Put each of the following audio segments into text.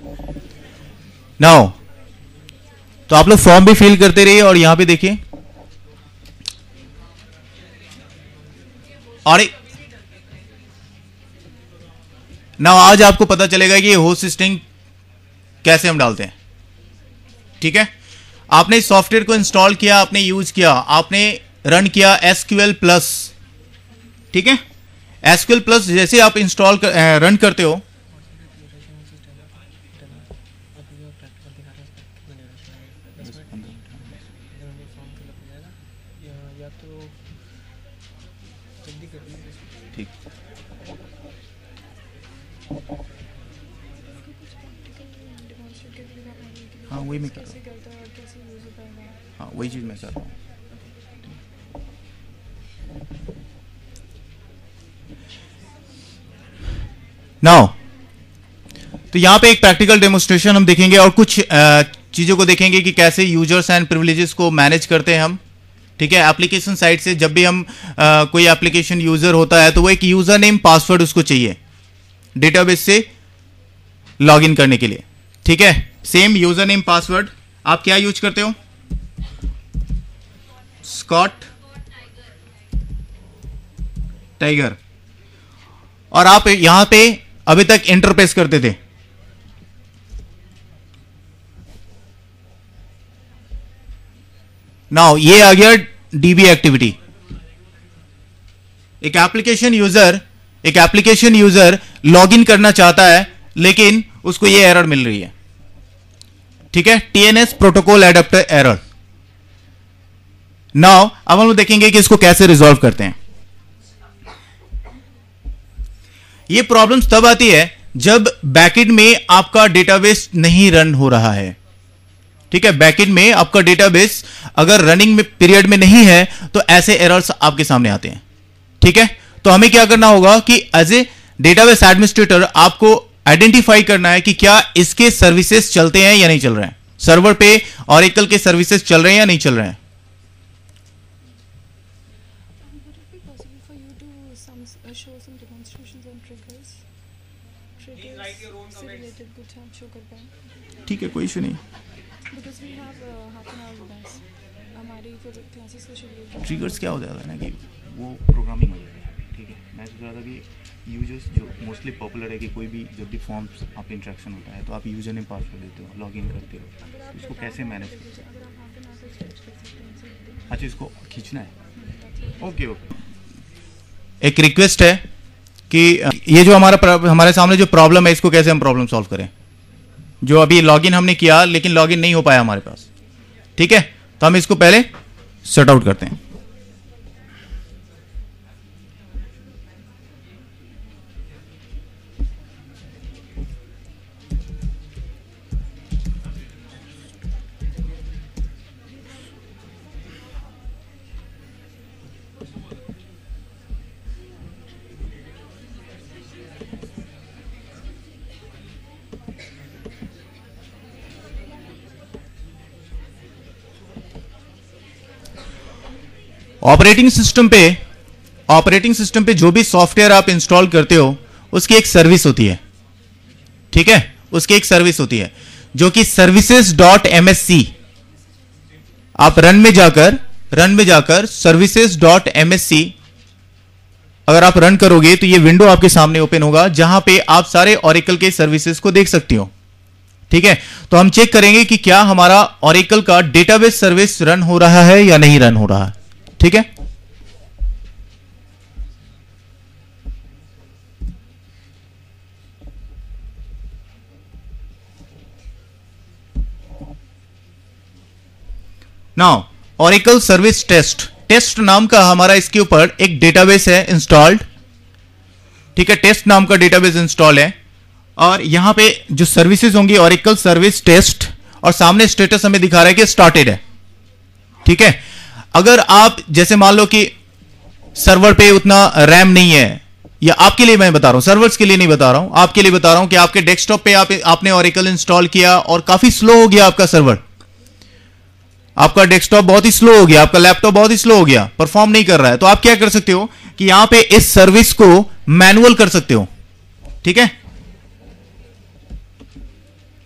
Now तो आप लोग फॉर्म भी फिल करते रहिए और यहां पे देखिए, और नाउ आज आपको पता चलेगा कि होस्ट स्ट्रिंग कैसे हम डालते हैं। ठीक है, आपने इस सॉफ्टवेयर को इंस्टॉल किया, आपने यूज किया, आपने रन किया SQL प्लस। ठीक है, SQL प्लस जैसे आप इंस्टॉल रन करते हो, ठीक, हाँ वही मैं कर रहा हूँ, हाँ वही चीज मैं कर रहा हूँ। नाउ तो यहां पे एक प्रैक्टिकल डेमोस्ट्रेशन हम देखेंगे और कुछ चीजों को देखेंगे कि कैसे यूजर्स एंड प्रिविलेजेस को मैनेज करते हैं हम। ठीक है, एप्लीकेशन साइड से जब भी हम कोई एप्लीकेशन यूजर होता है तो वो एक यूजर नेम पासवर्ड उसको चाहिए डेटाबेस से लॉगिन करने के लिए। ठीक है, सेम यूजर नेम पासवर्ड आप क्या यूज करते हो? स्कॉट टाइगर, और आप यहां पे अभी तक एंटर प्रेस करते थे। नाउ ये आ गया डीबी एक्टिविटी। एक एप्लीकेशन यूजर लॉगिन करना चाहता है लेकिन उसको ये एरर मिल रही है। ठीक है, TNS protocol adapter error. Now अब हम लोग देखेंगे कि इसको कैसे रिजॉल्व करते हैं। ये प्रॉब्लम्स तब आती है जब बैकएंड में आपका डेटाबेस नहीं रन हो रहा है। ठीक है, बैकएंड में आपका डेटाबेस अगर रनिंग में पीरियड में नहीं है तो ऐसे एरर्स आपके सामने आते हैं। ठीक है, तो हमें क्या करना होगा कि एज ए डेटाबेस एडमिनिस्ट्रेटर आपको आइडेंटिफाई करना है कि क्या इसके सर्विसेज चलते हैं या नहीं चल रहे हैं, सर्वर पे ऑरेकल के सर्विसेज चल रहे हैं या नहीं चल रहे हैं। ठीक है, कोई इशू नहीं। ट्रिगर्स क्या हो जाता है ना कि वो प्रोग्रामिंग हो जाता है। ठीक है, मैं सोच रहा था कि यूजर्स जो मोस्टली पॉपुलर है कि कोई भी जब भी फॉर्म्स आप इंटरेक्शन होता है तो आप यूजर नेम पासवर्ड देते हो, लॉगिन करते हो, तो इसको कैसे मैनेज करते हो? अच्छा, इसको खींचना है। ओके ओके, एक रिक्वेस्ट है कि ये जो हमारे सामने जो प्रॉब्लम है इसको कैसे हम प्रॉब्लम सॉल्व करें। जो अभी लॉगिन हमने किया लेकिन लॉगिन नहीं हो पाया हमारे पास। ठीक है, तो हम इसको पहले सॉर्ट आउट करते हैं। ऑपरेटिंग सिस्टम पे जो भी सॉफ्टवेयर आप इंस्टॉल करते हो उसकी एक सर्विस होती है। ठीक है, उसकी एक सर्विस होती है जो कि services.msc। आप रन में जाकर services.msc अगर आप रन करोगे तो ये विंडो आपके सामने ओपन होगा जहां पे आप सारे ऑरेकल के सर्विसेज को देख सकती हो। ठीक है, तो हम चेक करेंगे कि क्या हमारा ऑरेकल का डेटाबेस सर्विस रन हो रहा है या नहीं रन हो रहा है। ठीक है, नाउ ऑरेकल सर्विस टेस्ट नाम का हमारा इसके ऊपर एक डेटाबेस है इंस्टॉल्ड। ठीक है, टेस्ट नाम का डेटाबेस इंस्टॉल है और यहां पे जो सर्विसेज होंगी ऑरेकल सर्विस टेस्ट, और सामने स्टेटस हमें दिखा रहा है कि स्टार्टेड है। ठीक है, अगर आप जैसे मान लो कि सर्वर पे उतना रैम नहीं है, या आपके लिए मैं बता रहा हूं, सर्वर्स के लिए नहीं बता रहा हूं, आपके लिए बता रहा हूं कि आपके डेस्कटॉप पे आपने ऑरेकल इंस्टॉल किया और काफी स्लो हो गया आपका सर्वर, आपका डेस्कटॉप बहुत ही स्लो हो गया, आपका लैपटॉप बहुत ही स्लो हो गया, परफॉर्म नहीं कर रहा है, तो आप क्या कर सकते हो कि यहां पे इस सर्विस को मैनुअल कर सकते हो। ठीक है,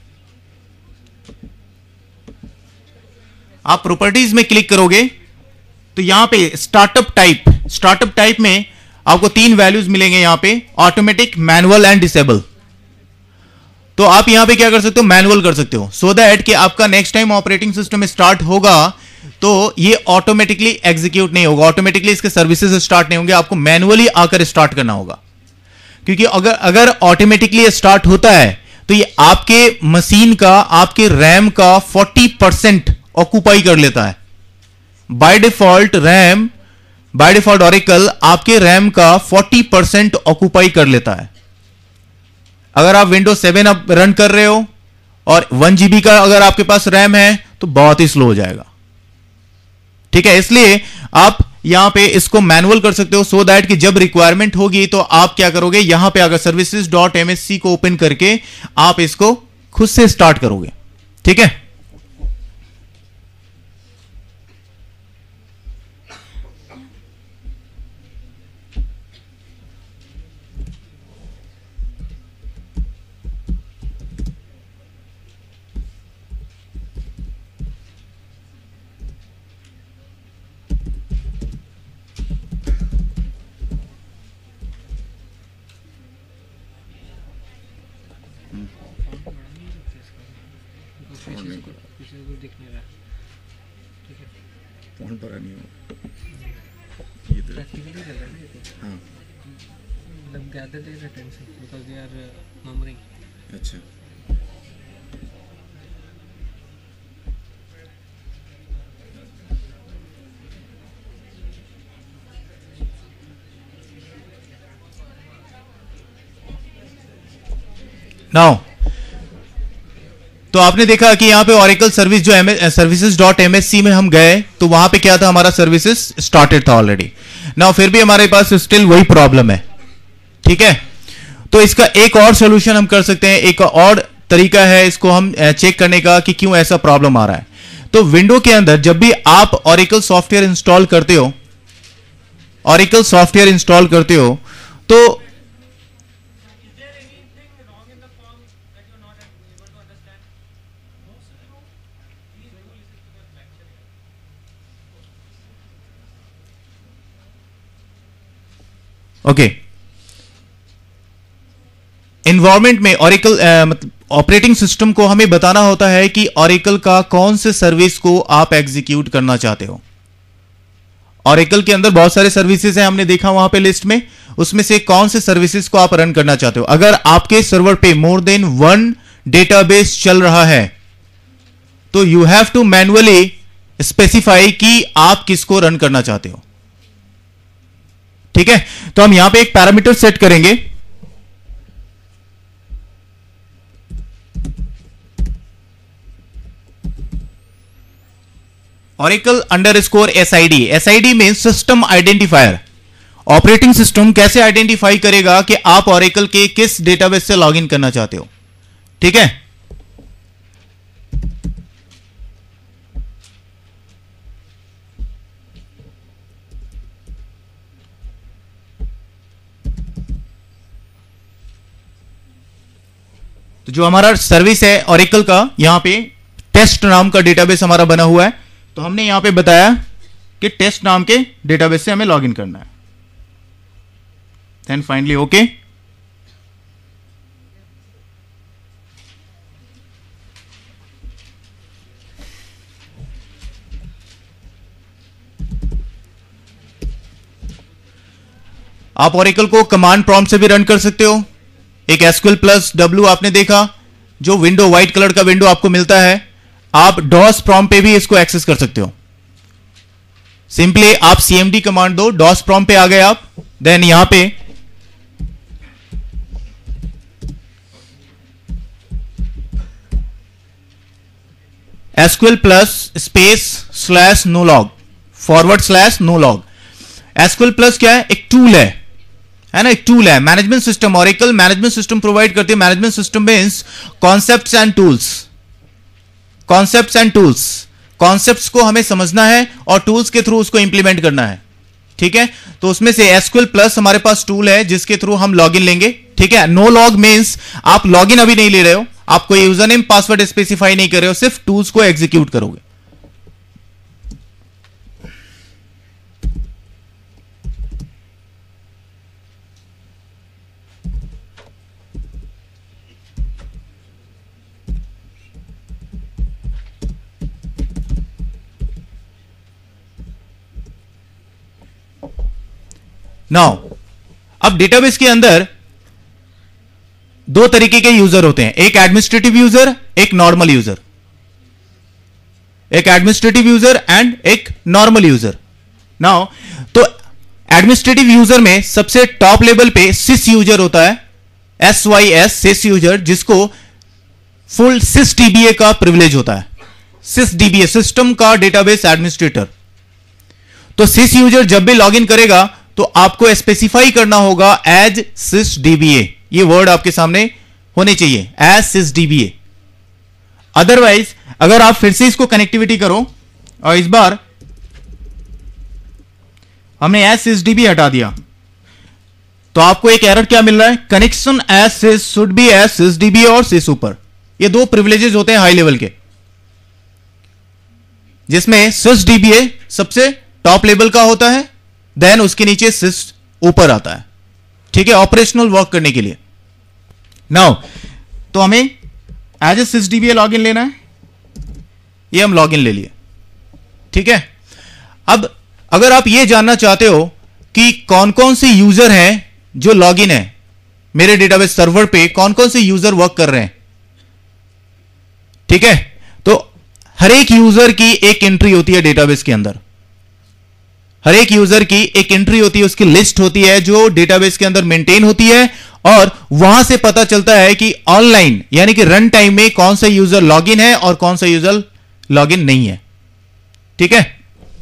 आप प्रॉपर्टीज में क्लिक करोगे तो यहां पे स्टार्टअप टाइप में आपको 3 वैल्यूज मिलेंगे यहां पे, ऑटोमेटिक, मैनुअल एंड डिसेबल। तो आप यहां पे क्या कर सकते हो, मैनुअल कर सकते हो, सो दैट कि आपका next time operating system start होगा तो ये ऑटोमेटिकली एग्जीक्यूट नहीं होगा, ऑटोमेटिकली इसके सर्विसेज स्टार्ट नहीं होंगे, आपको मैनुअली आकर स्टार्ट करना होगा। क्योंकि अगर ऑटोमेटिकली स्टार्ट होता है तो ये आपके मशीन का, आपके रैम का 40% ऑक्यूपाई कर लेता है। बाय डिफॉल्ट ऑरेकल आपके रैम का 40% ऑक्यूपाई कर लेता है। अगर आप विंडोज 7 अब रन कर रहे हो और 1 GB का अगर आपके पास रैम है तो बहुत ही स्लो हो जाएगा। ठीक है, इसलिए आप यहां पे इसको मैनुअल कर सकते हो, सो दैट कि जब रिक्वायरमेंट होगी तो आप क्या करोगे, यहां पे अगर services.msc को ओपन करके आप इसको खुद से स्टार्ट करोगे। ठीक है, अच्छा, नाउ तो आपने देखा कि यहां पे ऑरेकल सर्विस जो services.msc में हम गए तो वहां पे क्या था, हमारा सर्विसेज स्टार्टेड था ऑलरेडी। नाउ फिर भी हमारे पास स्टिल वही प्रॉब्लम है। ठीक है, तो इसका एक और सॉल्यूशन हम कर सकते हैं, एक और तरीका है इसको हम चेक करने का कि क्यों ऐसा प्रॉब्लम आ रहा है। तो विंडो के अंदर जब भी आप ऑरेकल सॉफ्टवेयर इंस्टॉल करते हो तो ओके, एनवायरमेंट में ऑरेकल मतलब ऑपरेटिंग सिस्टम को हमें बताना होता है कि ऑरेकल का कौन से सर्विस को आप एग्जीक्यूट करना चाहते हो। ऑरेकल के अंदर बहुत सारे सर्विसेज हैं, हमने देखा वहां पे लिस्ट में, उसमें से कौन से सर्विसेज को आप रन करना चाहते हो। अगर आपके सर्वर पे मोर देन 1 डेटाबेस चल रहा है तो you have to manually specify कि आप किसको रन करना चाहते हो। ठीक है, तो हम यहां पे एक पैरामीटर सेट करेंगे, Oracle _ SID। SID में सिस्टम आइडेंटिफायर। ऑपरेटिंग सिस्टम कैसे आइडेंटिफाई करेगा कि आप Oracle के किस डेटाबेस से लॉगिन करना चाहते हो। ठीक है, तो जो हमारा सर्विस है Oracle का, यहां पे टेस्ट नाम का डेटाबेस हमारा बना हुआ है, तो हमने यहां पे बताया कि टेस्ट नाम के डेटाबेस से हमें लॉगिन करना है। Then finally okay. आप Oracle को कमांड प्रॉम्प्ट से भी रन कर सकते हो। एक SQL+W आपने देखा, जो विंडो व्हाइट कलर का विंडो आपको मिलता है, आप डॉस प्रॉम्प्ट पे भी इसको एक्सेस कर सकते हो। सिंपली आप cmd कमांड दो, डॉस प्रॉम्प्ट पे आ गए आप, देन यहां पे SQL+//nolog //nolog। SQL+ क्या है, एक टूल है ना, एक टूल है management system. Oracle management system provide करती है। Management system means concepts and tools. Concepts को हमें समझना है और टूल्स के थ्रू उसको इंप्लीमेंट करना है। ठीक है, तो उसमें से SQL+ हमारे पास टूल है जिसके थ्रू हम लॉगिन लेंगे। ठीक है, नो लॉग मींस आप लॉगिन अभी नहीं ले रहे हो, आप कोई यूजर नेम पासवर्ड स्पेसिफाई नहीं कर रहे हो, सिर्फ टूल्स को एग्जीक्यूट करोगे। नाउ अब डेटाबेस के अंदर दो तरीके के यूजर होते हैं, एक एडमिनिस्ट्रेटिव यूजर, एक नॉर्मल यूजर। एक एडमिनिस्ट्रेटिव यूजर एंड एक नॉर्मल यूजर। नाउ तो एडमिनिस्ट्रेटिव यूजर में सबसे टॉप लेवल पे सिस यूजर होता है, SYS सिस यूजर, जिसको फुल सिस DBA का प्रिविलेज होता है। सिस DBA सिस्टम का डेटाबेस एडमिनिस्ट्रेटर। तो सिस यूजर जब भी लॉगिन करेगा तो आपको स्पेसिफाई करना होगा एज सिस DBA, ये वर्ड आपके सामने होने चाहिए, एज सिस DBA। अदरवाइज अगर आप फिर से इसको कनेक्टिविटी करो और इस बार हमने एज सिस DBA हटा दिया तो आपको एक एरर क्या मिल रहा है, connection as sys should be as sys DBA और सिस ऊपर। ये दो प्रिविलेजेस होते हैं हाई लेवल के, जिसमें सिस DBA सबसे टॉप लेवल का होता है, देन उसके नीचे सिस ऊपर आता है, ठीक है, ऑपरेशनल वर्क करने के लिए। नाउ तो हमें as a sys DBA login लेना है, ये हम लॉगिन ले लिए, ठीक है। अब अगर आप ये जानना चाहते हो कि कौन कौन से यूजर हैं जो लॉगिन है मेरे डेटाबेस सर्वर पे, कौन कौन से यूजर वर्क कर रहे हैं, ठीक है, तो हर एक यूजर की एक एंट्री होती है डेटाबेस के अंदर। हर एक यूजर की एक एंट्री होती है, उसकी लिस्ट होती है जो डेटाबेस के अंदर मेंटेन होती है, और वहां से पता चलता है कि ऑनलाइन यानी कि रन टाइम में कौन सा यूजर लॉगिन है और कौन सा यूजर लॉगिन नहीं है, ठीक है।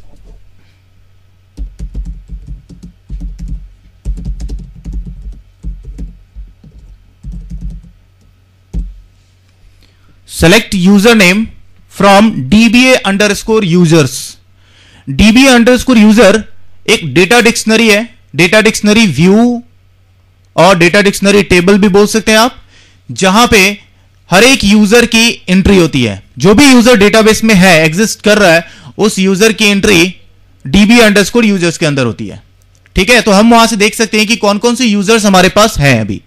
Select user name from DBA underscore users. DBA underscore user एक डेटा डिक्शनरी है, डेटा डिक्शनरी व्यू और डेटा डिक्शनरी टेबल भी बोल सकते हैं आप, जहां पे हर एक यूजर की एंट्री होती है। जो भी यूजर डेटाबेस में है, एग्जिस्ट कर रहा है, उस यूजर की एंट्री DBA अंडरस्कोर यूजर्स के अंदर होती है, ठीक है। तो हम वहां से देख सकते हैं कि कौन कौन से यूजर्स हमारे पास हैं अभी।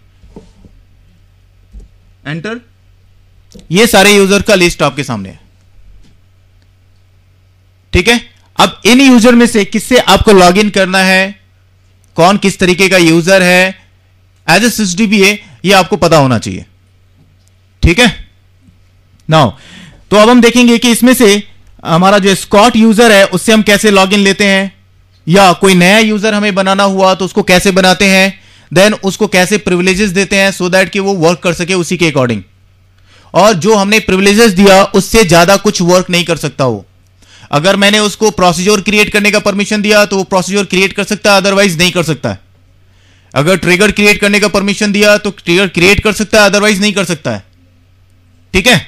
एंटर, ये सारे यूजर का लिस्ट आपके सामने है, ठीक है। अब इन यूजर में से किससे आपको लॉगिन करना है, कौन किस तरीके का यूजर है एज ए सिस DBA, ये आपको पता होना चाहिए, ठीक है। नाउ तो अब हम देखेंगे कि इसमें से हमारा जो स्कॉट यूजर है उससे हम कैसे लॉगिन लेते हैं, या कोई नया यूजर हमें बनाना हुआ तो उसको कैसे बनाते हैं, देन उसको कैसे प्रिविलेजेस देते हैं सो दैट कि वो वर्क कर सके उसी के अकॉर्डिंग। और जो हमने प्रिविलेजेस दिया उससे ज्यादा कुछ वर्क नहीं कर सकता वो। अगर मैंने उसको प्रोसीजर क्रिएट करने का परमिशन दिया तो वो प्रोसीजर क्रिएट कर सकता है, अदरवाइज नहीं कर सकता है। अगर ट्रिगर क्रिएट करने का परमिशन दिया तो ट्रिगर क्रिएट कर सकता है, अदरवाइज नहीं कर सकता है, ठीक है।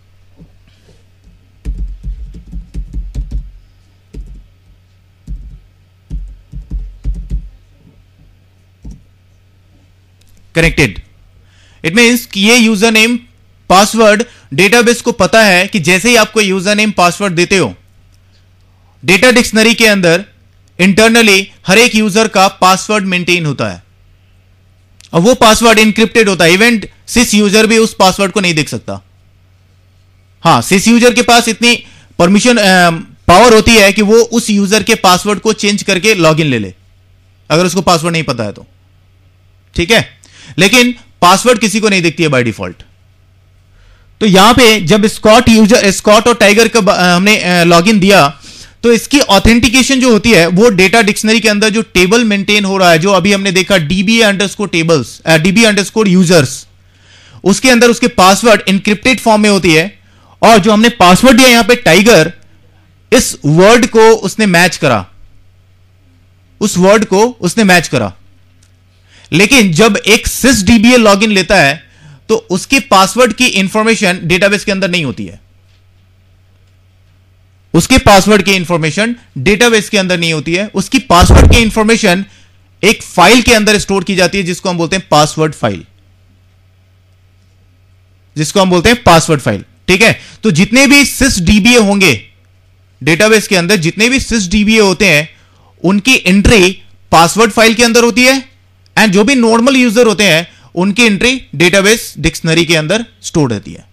कनेक्टेड, इट मींस कि ये यूजर नेम पासवर्ड डेटाबेस को पता है कि जैसे ही आपको यूजर नेम पासवर्ड देते हो, डेटा डिक्शनरी के अंदर इंटरनली हर एक यूजर का पासवर्ड मेंटेन होता है और वो पासवर्ड इंक्रिप्टेड होता है। इवन सिस यूजर भी उस पासवर्ड को नहीं देख सकता। हां, सिस यूजर के पास इतनी परमिशन पावर होती है कि वो उस यूजर के पासवर्ड को चेंज करके लॉगिन ले ले, अगर उसको पासवर्ड नहीं पता है तो, ठीक है। लेकिन पासवर्ड किसी को नहीं दिखती है बाय डिफॉल्ट। तो यहां पे जब स्कॉट और टाइगर का हमने लॉगिन दिया तो इसकी ऑथेंटिकेशन जो होती है वो डेटा डिक्शनरी के अंदर जो टेबल मेंटेन हो रहा है, जो अभी हमने देखा DBA underscore tables, DBA underscore users, उसके अंदर उसके पासवर्ड इंक्रिप्टेड फॉर्म में होती है। और जो हमने पासवर्ड दिया यहां पे टाइगर, इस वर्ड को उसने मैच करा, उस वर्ड को उसने मैच करा। लेकिन जब एक सिस DBA लॉगिन लेता है तो उसके पासवर्ड की इंफॉर्मेशन डेटाबेस के अंदर नहीं होती है। उसके पासवर्ड की इंफॉर्मेशन डेटाबेस के अंदर नहीं होती है। उसकी पासवर्ड की इंफॉर्मेशन एक फाइल के अंदर स्टोर की जाती है जिसको हम बोलते हैं पासवर्ड फाइल, जिसको हम बोलते हैं पासवर्ड फाइल, ठीक है। तो जितने भी सिस DBA होंगे डेटाबेस के अंदर, जितने भी सिस DBA होते हैं उनकी एंट्री पासवर्ड फाइल के अंदर होती है, एंड जो भी नॉर्मल यूजर होते हैं उनकी एंट्री डेटाबेस डिक्शनरी के अंदर स्टोर रहती है।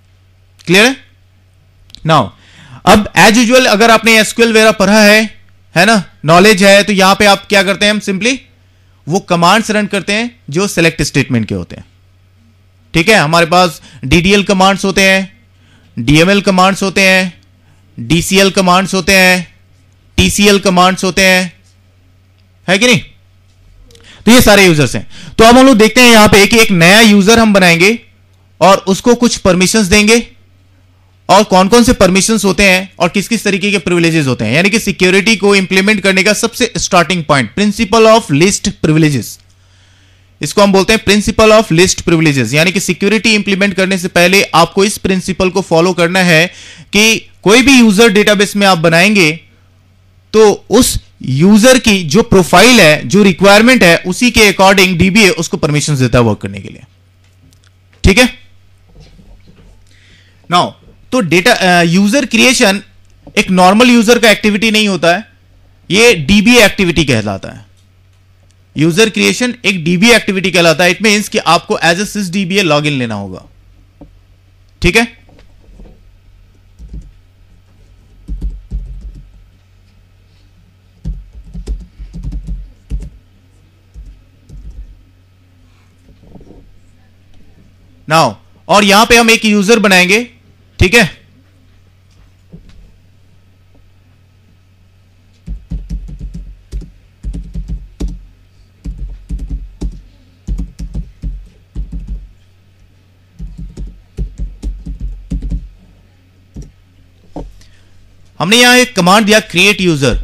क्लियर है? नाउ अब एज यूजुअल अगर आपने एसक्यूएल वगैरह पढ़ा है है ना, नॉलेज है, तो यहां पे आप क्या करते हैं, हम सिंपली वो कमांड्स रन करते हैं जो सेलेक्ट स्टेटमेंट के होते हैं। ठीक है, हमारे पास डीडीएल कमांड्स होते हैं, डीएमएल कमांड्स होते हैं, डीसीएल कमांड्स होते हैं, टीसीएल कमांड्स होते हैं, है कि नहीं। तो ये सारे यूजर्स हैं। तो अब हम लोग देखते हैं यहां पे कि एक नया यूजर हम बनाएंगे और उसको कुछ परमिशंस देंगे, और कौन कौन से परमिशंस होते हैं और किस किस तरीके के प्रिविलेजेस होते हैं, यानी कि सिक्योरिटी को इंप्लीमेंट करने का सबसे starting point, principle of least privileges. इसको हम बोलते हैं प्रिंसिपल ऑफ लिस्ट प्रिविलेजेस, यानी कि सिक्योरिटी इंप्लीमेंट करने से पहले आपको इस प्रिंसिपल को फॉलो करना है कि कोई भी यूजर डेटाबेस में आप बनाएंगे तो उस यूजर की जो प्रोफाइल है, जो रिक्वायरमेंट है, उसी के अकॉर्डिंग डीबीए उसको परमिशन देता है वर्क करने के लिए। ठीक है, नाउ तो डेटा यूजर क्रिएशन एक नॉर्मल यूजर का एक्टिविटी नहीं होता है, ये डीबीए एक्टिविटी कहलाता है। यूजर क्रिएशन एक डीबीए एक्टिविटी कहलाता है। इट मींस कि आपको as a sys DBA login लेना होगा। ठीक है, नाउ और यहां पे हम एक यूजर बनाएंगे। ठीक है, हमने यहां एक कमांड दिया create user.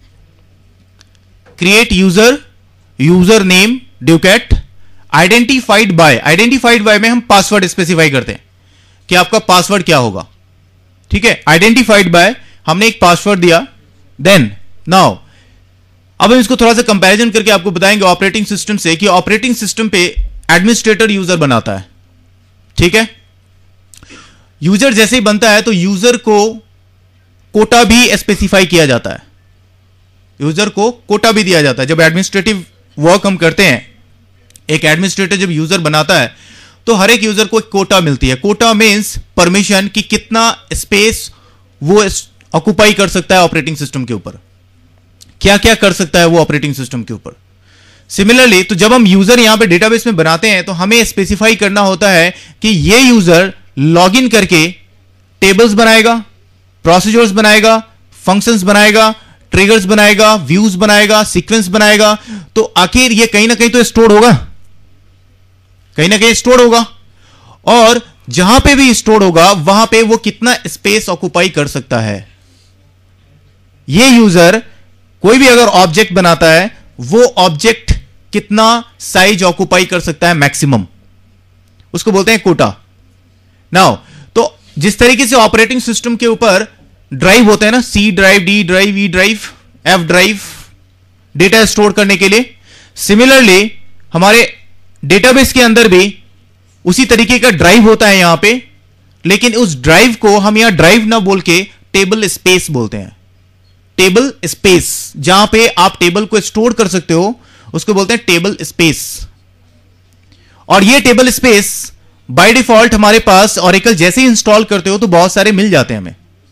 Create user, user name Ducat, identified by में हम पासवर्ड स्पेसिफाई करते हैं कि आपका पासवर्ड क्या होगा। ठीक है, आइडेंटिफाइड बाय हमने एक पासवर्ड दिया। देन नाउ अब हम इसको थोड़ा सा कंपैरिजन करके आपको बताएंगे ऑपरेटिंग सिस्टम से कि ऑपरेटिंग सिस्टम पे एडमिनिस्ट्रेटर यूजर बनाता है। ठीक है, यूजर जैसे ही बनता है तो यूजर को कोटा भी स्पेसिफाई किया जाता है, यूजर को कोटा भी दिया जाता है। जब एडमिनिस्ट्रेटिव वर्क हम करते हैं, एक एडमिनिस्ट्रेटर जब यूजर बनाता है तो हर एक यूजर को एक कोटा मिलती है। कोटा मींस परमिशन कि कितना स्पेस वो ऑक्युपाई कर सकता है ऑपरेटिंग सिस्टम के ऊपर, क्या क्या कर सकता है वो ऑपरेटिंग सिस्टम के ऊपर। सिमिलरली तो जब हम यूजर यहां पे डेटाबेस में बनाते हैं तो हमें स्पेसिफाई करना होता है कि ये यूजर लॉगिन करके टेबल्स बनाएगा, प्रोसीजर्स बनाएगा, फंक्शंस बनाएगा, ट्रिगर्स बनाएगा, व्यूज बनाएगा, सीक्वेंस बनाएगा। तो आखिर ये कहीं ना कहीं तो स्टोर होगा, कहीं ना कहीं स्टोर होगा, और जहां पे भी स्टोर होगा वहां पे वो कितना स्पेस ऑक्युपाई कर सकता है। ये यूजर कोई भी अगर ऑब्जेक्ट बनाता है, वो ऑब्जेक्ट कितना साइज ऑक्युपाई कर सकता है मैक्सिमम, उसको बोलते हैं कोटा। नाउ तो जिस तरीके से ऑपरेटिंग सिस्टम के ऊपर ड्राइव होते हैं ना, C drive, D drive, E drive, F drive, data store करने के लिए, सिमिलरली हमारे डेटाबेस के अंदर भी उसी तरीके का ड्राइव होता है यहां पे, लेकिन उस ड्राइव को हम यहां ड्राइव ना बोल के टेबल स्पेस बोलते हैं। टेबल स्पेस, जहां पे आप टेबल को स्टोर कर सकते हो, उसको बोलते हैं टेबल स्पेस। और ये टेबल स्पेस बाय डिफॉल्ट हमारे पास ऑरेकल जैसे ही इंस्टॉल करते हो तो बहुत सारे मिल जाते हैं हमें।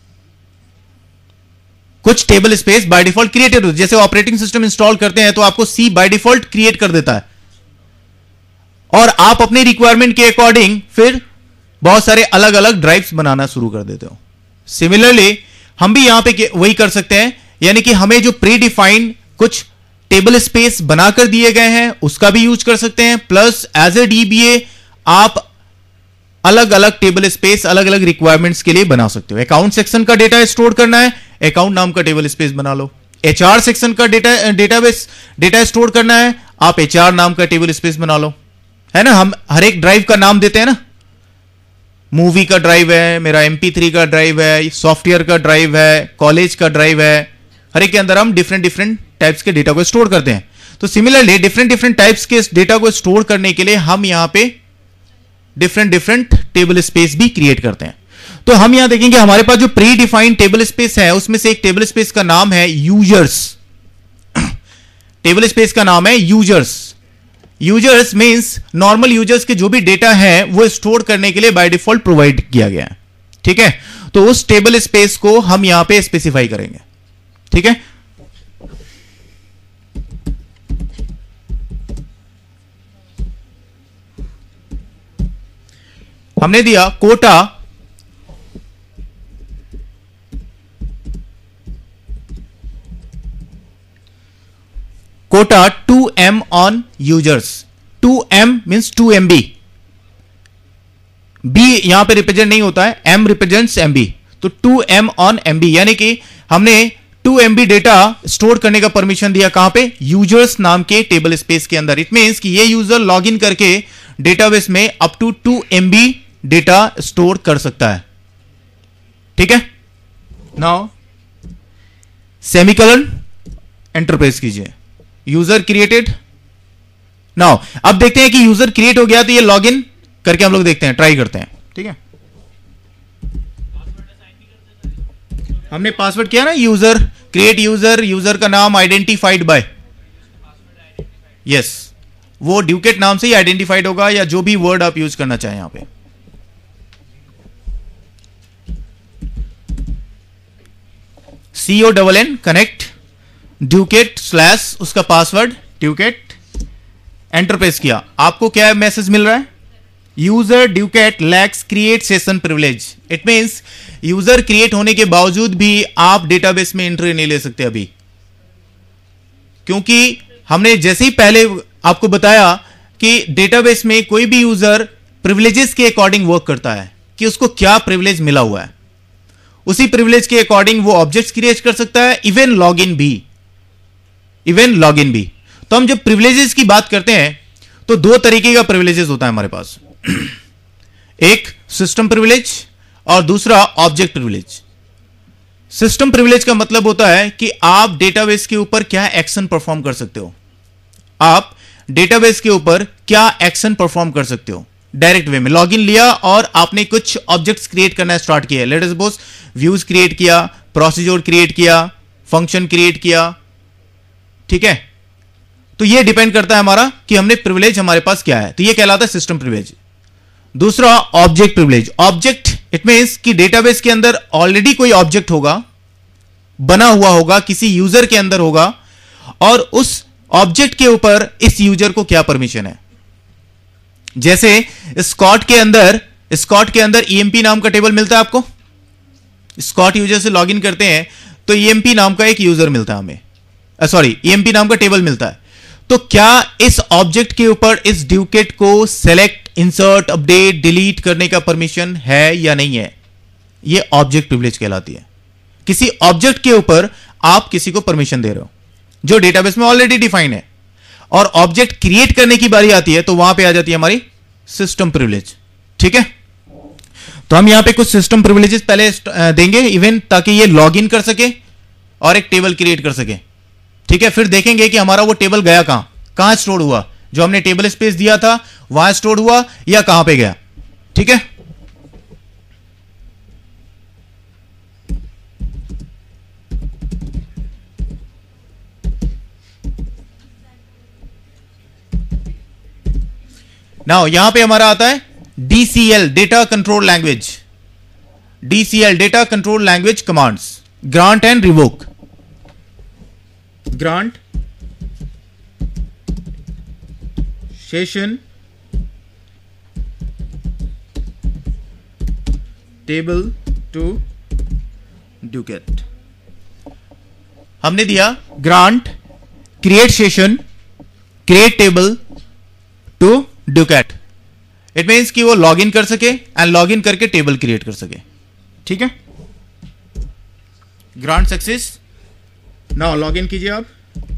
कुछ table space by default created होते हैं, जैसे ऑपरेटिंग सिस्टम इंस्टॉल करते हैं तो आपको सी बाय डिफॉल्ट क्रिएट कर देता है, और आप अपने रिक्वायरमेंट के अकॉर्डिंग फिर बहुत सारे अलग अलग ड्राइव्स बनाना शुरू कर देते हो। सिमिलरली हम भी यहां पे वही कर सकते हैं, यानी कि हमें जो प्री डिफाइंड कुछ टेबल स्पेस बनाकर दिए गए हैं उसका भी यूज कर सकते हैं, प्लस एज ए डीबीए आप अलग अलग टेबल स्पेस अलग अलग रिक्वायरमेंट्स के लिए बना सकते हो। अकाउंट सेक्शन का डेटा स्टोर करना है, अकाउंट नाम का टेबल स्पेस बना लो। एचआर सेक्शन का डेटा स्टोर करना है, आप एचआर नाम का टेबल स्पेस बना लो, है ना। हम हर एक ड्राइव का नाम देते हैं ना, मूवी का ड्राइव है, मेरा MP3 का ड्राइव है, सॉफ्टवेयर का ड्राइव है, कॉलेज का ड्राइव है, हर एक के अंदर हम डिफरेंट टाइप्स के डेटा को स्टोर करते हैं। तो सिमिलरली डिफरेंट टाइप्स के डेटा को स्टोर करने के लिए हम यहां पे डिफरेंट टेबल स्पेस भी क्रिएट करते हैं। तो हम यहां देखेंगे हमारे पास जो प्री डिफाइंड टेबल स्पेस है उसमें से एक टेबल स्पेस का नाम है यूजर्स। टेबल स्पेस का नाम है users. Users means normal users के जो भी डेटा है वो स्टोर करने के लिए बाय डिफॉल्ट प्रोवाइड किया गया है। ठीक है, तो उस टेबल स्पेस को हम यहां पे स्पेसिफाई करेंगे। ठीक है, हमने दिया quota quota 2M on users. 2M means 2 MB। B यहां पे रिप्रेजेंट नहीं होता है, M रिप्रेजेंट्स MB, तो 2M ऑन MB, यानी कि हमने 2 MB डेटा स्टोर करने का परमिशन दिया कहां पे, यूजर्स नाम के टेबल स्पेस के अंदर। इट मींस कि ये यूजर लॉग इन करके डेटाबेस में up to 2 MB data store कर सकता है। ठीक है, नाउ सेमीकोलन एंटरप्राइज कीजिए, यूजर क्रिएटेड। नाउ अब देखते हैं कि यूजर क्रिएट हो गया तो ये लॉगिन करके हम लोग देखते हैं, ट्राई करते हैं। ठीक है, हमने पासवर्ड किया ना, यूजर क्रिएट यूजर, यूजर का नाम आइडेंटिफाइड बाय, यस, वो ड्यूकेट नाम से ही आइडेंटिफाइड होगा या जो भी वर्ड आप यूज करना चाहें यहां पे। CONN कनेक्ट ड्यूकेट स्लैश उसका पासवर्ड ड्यूकेट, एंटर प्रेस किया, आपको क्या मैसेज मिल रहा है, user Ducat lacks create session privilege. It means user create होने के बावजूद भी आप डेटाबेस में एंट्री नहीं ले सकते अभी, क्योंकि हमने जैसे ही पहले आपको बताया कि डेटाबेस में कोई भी यूजर प्रिविलेजेस के अकॉर्डिंग वर्क करता है कि उसको क्या प्रिविलेज मिला हुआ है, उसी प्रिविलेज के अकॉर्डिंग वो ऑब्जेक्ट्स क्रिएट कर सकता है, इवन लॉगिन भी, इवन लॉगिन भी। तो हम जब प्रिविलेजेस की बात करते हैं तो दो तरीके का प्रिविलेजेस होता है हमारे पास, एक सिस्टम प्रिविलेज और दूसरा ऑब्जेक्ट प्रिविलेज। सिस्टम प्रिविलेज का मतलब होता है कि आप डेटाबेस के ऊपर क्या एक्शन परफॉर्म कर सकते हो, आप डेटाबेस के ऊपर क्या एक्शन परफॉर्म कर सकते हो। डायरेक्ट वे में लॉगिन लिया और आपने कुछ ऑब्जेक्ट्स क्रिएट करना स्टार्ट किया, let us suppose views create किया, प्रोसीजर क्रिएट किया, फंक्शन क्रिएट किया। ठीक है, तो ये डिपेंड करता है हमारा कि हमने प्रिविलेज हमारे पास क्या है, तो ये कहलाता है सिस्टम प्रिविलेज। दूसरा object privilege. Object it means कि डेटाबेस के अंदर ऑलरेडी कोई ऑब्जेक्ट होगा, बना हुआ होगा, किसी यूजर के अंदर होगा, और उस ऑब्जेक्ट के ऊपर इस यूजर को क्या परमिशन है। जैसे स्कॉट के अंदर EMP नाम का टेबल मिलता है आपको, स्कॉट यूजर से लॉगिन करते हैं तो EMP नाम का एक यूजर मिलता है हमें, EMP नाम का टेबल मिलता है। तो क्या इस ऑब्जेक्ट के ऊपर इस ड्यूकेट को सेलेक्ट, इंसर्ट, अपडेट, डिलीट करने का परमिशन है या नहीं है, यह ऑब्जेक्ट प्रिविलेज कहलाती है। किसी ऑब्जेक्ट के ऊपर आप किसी को परमिशन दे रहे हो जो डेटाबेस में ऑलरेडी डिफाइन है, और ऑब्जेक्ट क्रिएट करने की बारी आती है तो वहां पे आ जाती है हमारी सिस्टम प्रिविलेज। ठीक है, तो हम यहां पे कुछ सिस्टम प्रिविलेजेस पहले देंगे इवन ताकि ये लॉगिन कर सके और एक टेबल क्रिएट कर सके। ठीक है, फिर देखेंगे कि हमारा वो टेबल गया कहां स्टोर हुआ, जो हमने टेबल स्पेस दिया था वहां स्टोर हुआ या कहां पे गया। ठीक है, नाउ यहां पे हमारा आता है DCL data control language, DCL data control language commands, grant and revoke. Grant session table to Ducat. हमने दिया grant create session create table to Ducat. It means कि वो लॉगिन कर सके एंड लॉगिन करके टेबल क्रिएट कर सके। ठीक है, ग्रांट सक्सेस। नाउ लॉगिन कीजिए आप,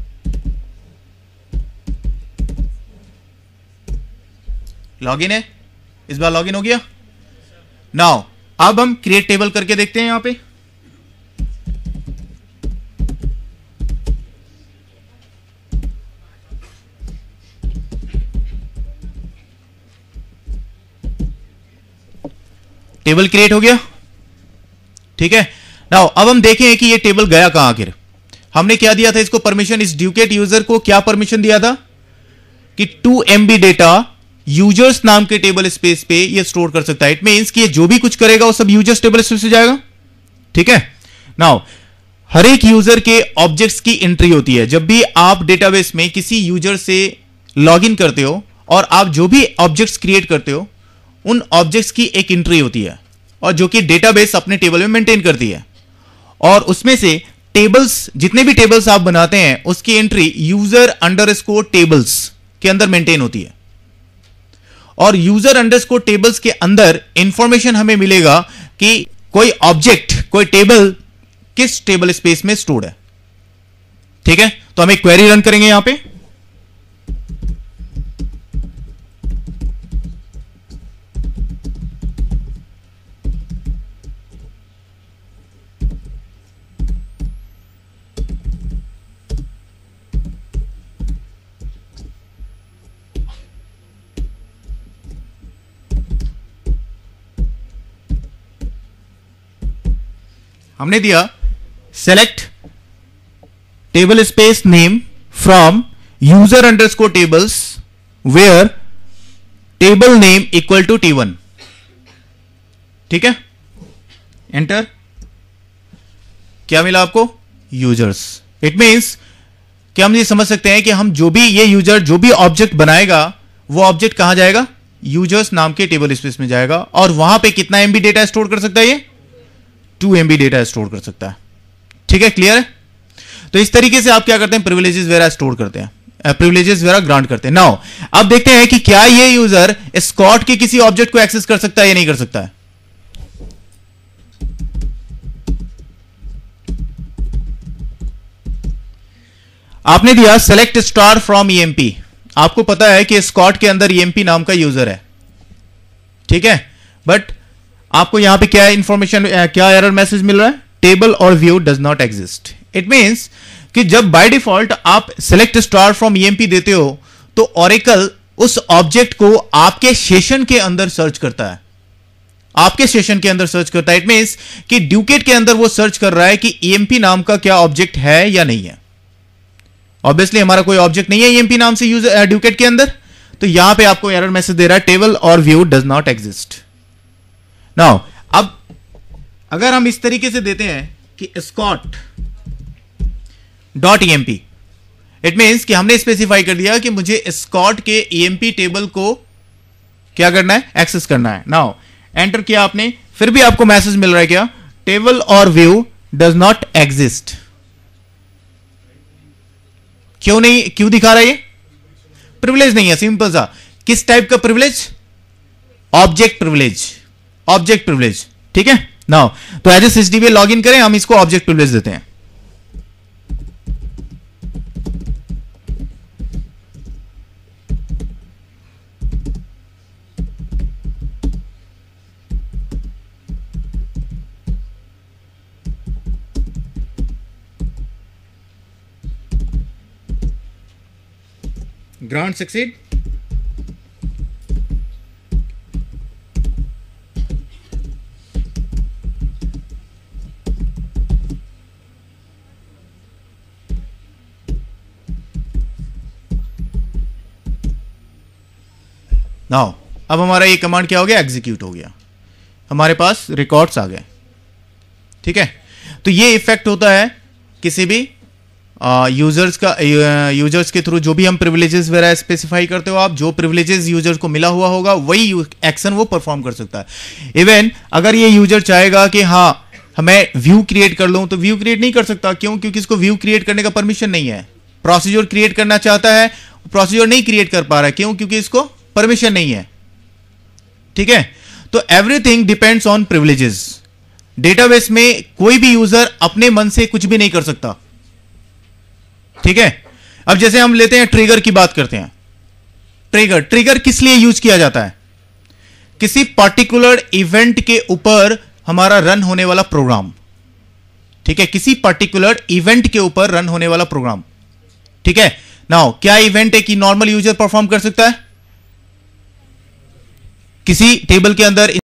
लॉगिन है, इस बार लॉगिन हो गया। नाउ अब हम क्रिएट टेबल करके देखते हैं यहां पे। टेबल क्रिएट हो गया। ठीक है, नाउ अब हम देखें कि ये टेबल गया कहां। आखिर हमने क्या दिया था इसको परमिशन, इस ड्यूकेट यूजर को क्या परमिशन दिया था कि 2 MB डेटा यूजर्स नाम के टेबल स्पेस पे ये स्टोर कर सकता है। इट मींस कि ये जो भी कुछ करेगा वो सब यूजर्स टेबल स्पेस से जाएगा। ठीक है, नाउ हर एक यूजर के ऑब्जेक्ट्स की एंट्री होती है। जब भी आप डेटाबेस में किसी यूजर से लॉगिन करते हो और आप जो भी ऑब्जेक्ट्स क्रिएट करते हो उन ऑब्जेक्ट्स की एक एंट्री होती है और जो कि डेटाबेस अपने टेबल में मेंटेन करती है, और उसमें से टेबल्स, जितने भी टेबल्स आप बनाते हैं उसकी एंट्री यूजर अंडरस्कोर टेबल्स के अंदर मेंटेन होती है। और यूजर अंडरस्कोर टेबल्स के अंदर इंफॉर्मेशन हमें मिलेगा कि कोई ऑब्जेक्ट, कोई टेबल किस टेबल स्पेस में स्टोर्ड है। ठीक है, तो हम एक क्वेरी रन करेंगे यहां पे। हमने दिया select table space name from user underscore tables where table name equal to T1। ठीक है, एंटर। क्या मिला आपको? यूजर्स। इट मींस कि हम ये समझ सकते हैं कि हम जो भी ये यूजर जो भी ऑब्जेक्ट बनाएगा वो ऑब्जेक्ट कहां जाएगा? यूजर्स नाम के टेबल स्पेस में जाएगा। और वहां पे कितना MB डेटा स्टोर कर सकता है ये? 2 MB डेटा स्टोर कर सकता है। ठीक है, क्लियर है? तो इस तरीके से आप क्या करते हैं? प्रिविलेजेस वगैरह स्टोर करते हैं, प्रिविलेजेस वगैरह ग्रांट करते हैं। नाउ अब देखते हैं कि क्या ये यूजर स्कॉट के किसी ऑब्जेक्ट को एक्सेस कर सकता है या नहीं कर सकता है। आपने दिया सेलेक्ट स्टार फ्रॉम EMP। आपको पता है कि स्कॉट के अंदर EMP नाम का यूजर है। ठीक है, बट आपको यहां पे क्या इंफॉर्मेशन, क्या एरर मैसेज मिल रहा है? टेबल और view does not exist. It means कि जब बाय डिफॉल्ट आप सेलेक्ट स्टार फ्रॉम EMP देते हो तो ओरेकल उस ऑब्जेक्ट को आपके सेशन के अंदर सर्च करता है, आपके सेशन के अंदर सर्च करता है। इट मींस कि ड्यूकेट के अंदर वो सर्च कर रहा है कि EMP नाम का क्या ऑब्जेक्ट है या नहीं है। ऑब्वियसली हमारा कोई ऑब्जेक्ट नहीं है EMP नाम से यूजर ड्यूकेट के अंदर, तो यहां पे आपको एरर मैसेज दे रहा है टेबल और view does not exist. Now अब अगर हम इस तरीके से देते हैं कि Scott dot EMP, it means कि हमने स्पेसिफाई कर दिया कि मुझे स्कॉट के EMP टेबल को क्या करना है? एक्सेस करना है। नाउ एंटर किया आपने, फिर भी आपको मैसेज मिल रहा है क्या? टेबल और व्यू डज नॉट एग्जिस्ट। क्यों नहीं, क्यों दिखा रहा है ये? प्रिविलेज नहीं है, सिंपल सा। किस टाइप का privilege? Object privilege, object privilege. ठीक है, नाउ तो as a SysDB log in करें, हम इसको ऑब्जेक्ट प्रिविलेज देते हैं। Grant succeed. नाउ अब हमारा ये कमांड क्या हो गया? एग्जीक्यूट हो गया, हमारे पास रिकॉर्ड्स आ गए। ठीक है, तो ये इफेक्ट होता है किसी भी यूजर्स का, यूजर्स के थ्रू जो भी हम प्रिविलेजेस वगैरह स्पेसिफाई करते हो आप, जो प्रिविलेजेस यूजर्स को मिला हुआ होगा वही एक्शन वो परफॉर्म कर सकता है। इवन अगर ये यूजर चाहेगा कि हाँ मैं व्यू क्रिएट कर लूं तो व्यू क्रिएट नहीं कर सकता। क्यों? क्योंकि इसको व्यू क्रिएट करने का परमिशन नहीं है। प्रोसीजर क्रिएट करना चाहता है, प्रोसीजर नहीं क्रिएट कर पा रहा है। क्यों? क्योंकि इसको परमिशन नहीं है। ठीक है, तो everything depends on privileges. Database में कोई भी यूजर अपने मन से कुछ भी नहीं कर सकता। ठीक है, अब जैसे हम लेते हैं ट्रिगर की बात करते हैं। ट्रिगर, ट्रिगर किस लिए यूज किया जाता है? किसी पर्टिकुलर इवेंट के ऊपर हमारा रन होने वाला प्रोग्राम। ठीक है, किसी पर्टिकुलर इवेंट के ऊपर रन होने वाला प्रोग्राम। ठीक है, नाउ क्या इवेंट है कि नॉर्मल यूजर परफॉर्म कर सकता है? किसी टेबल के अंदर